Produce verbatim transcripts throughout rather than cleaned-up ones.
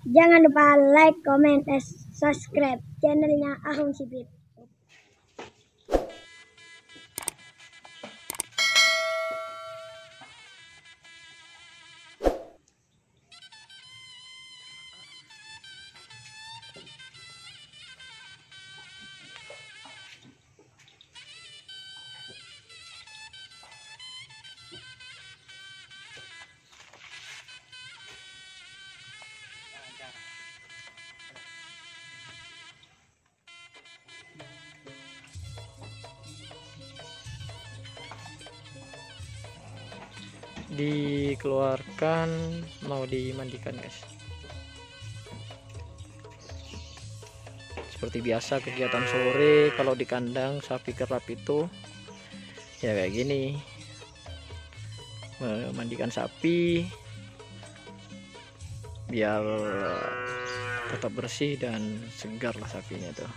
Jangan lupa like, comment, dan subscribe channelnya Ahung Sipit. Dikeluarkan, mau dimandikan guys. Seperti biasa kegiatan sore kalau di kandang sapi kerap itu ya kayak gini, memandikan sapi biar tetap bersih dan segar lah sapinya tuh.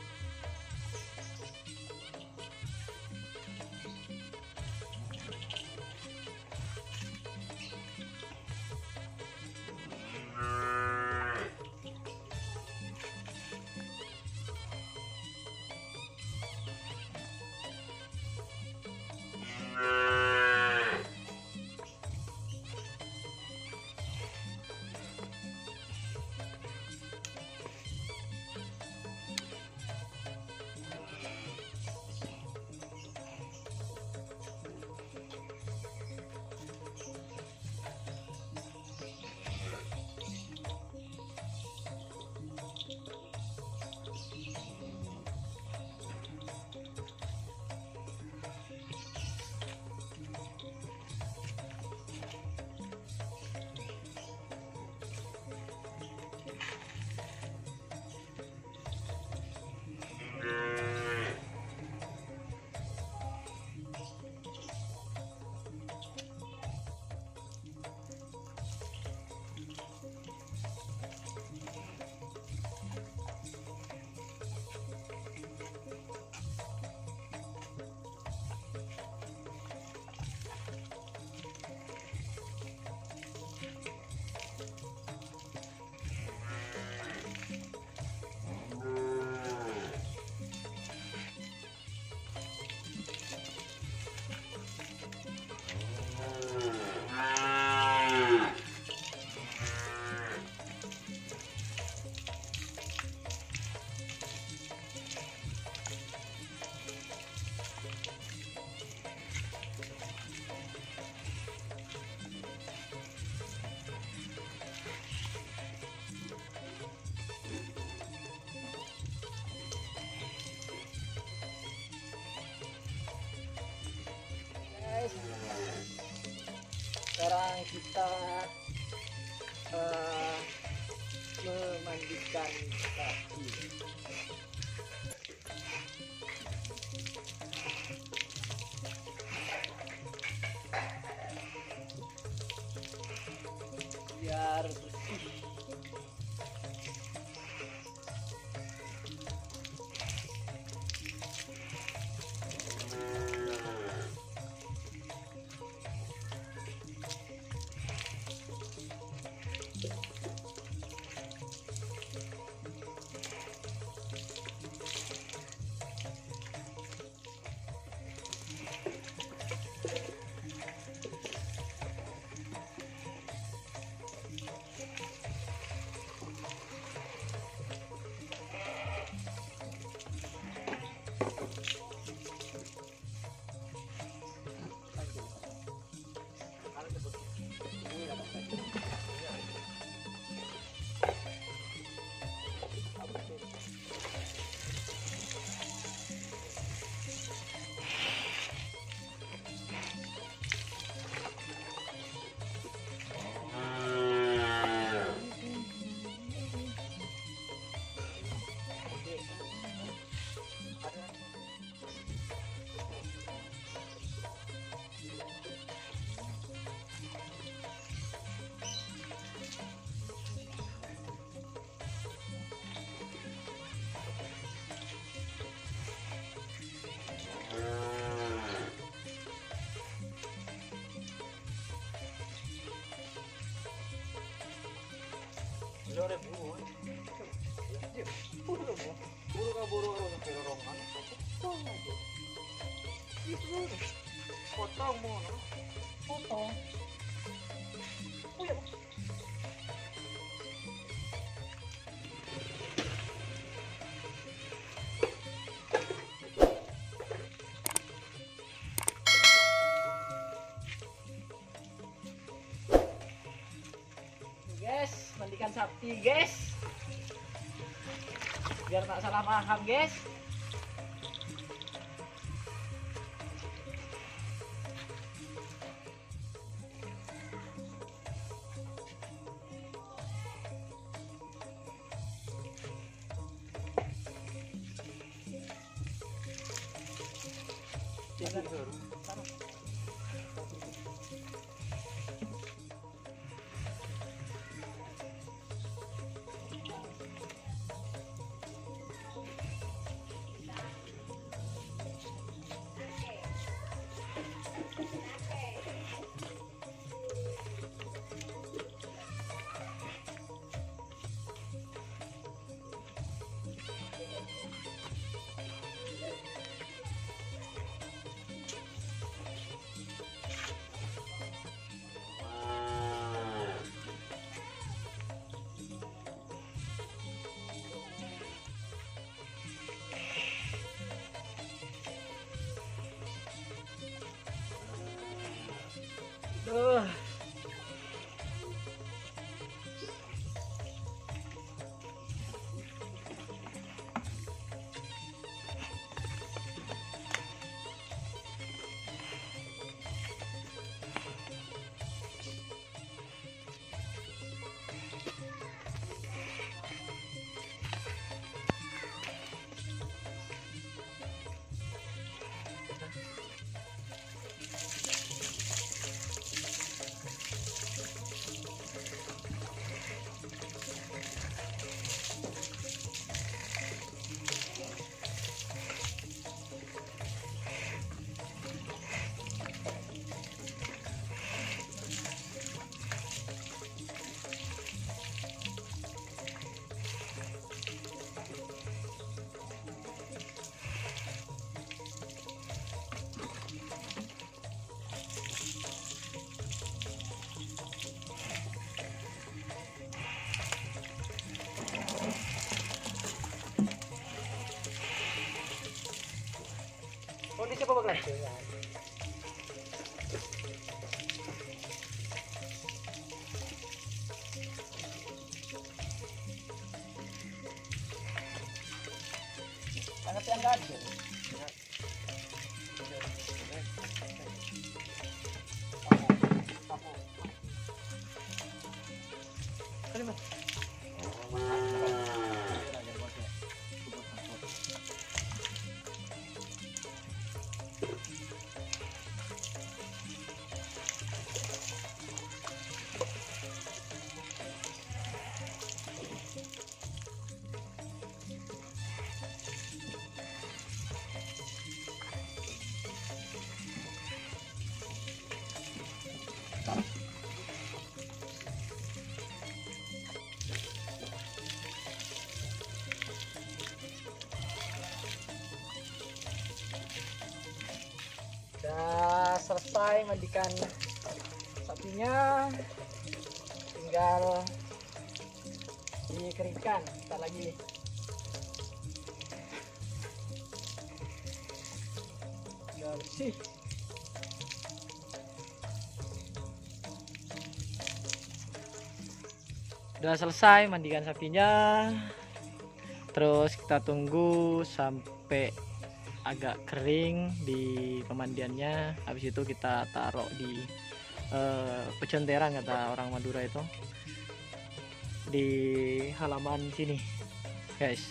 Sekarang kita uh, memandikan sapi. Biar bersih. ada buru. Buru buru. Buru ka buru ro pero rongan. Potong aja. Itu. Potong mo no. Potong. Uy. Guys, mandikan sapi guys, biar tak salah paham guys. Duh. Kondisi apa bang? Sangat yang ada. Kelima. Sudah selesai mandikan sapinya, tinggal dikeringkan. Kita lagi udah bersih. Udah selesai mandikan sapinya, terus kita tunggu sampai agak kering di pemandiannya. Habis itu kita taruh di uh, pecenterang kata orang Madura itu, di halaman sini guys.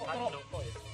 Potro.